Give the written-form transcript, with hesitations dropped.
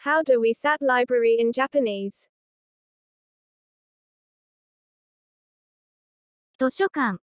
How do we say library in Japanese? 図書館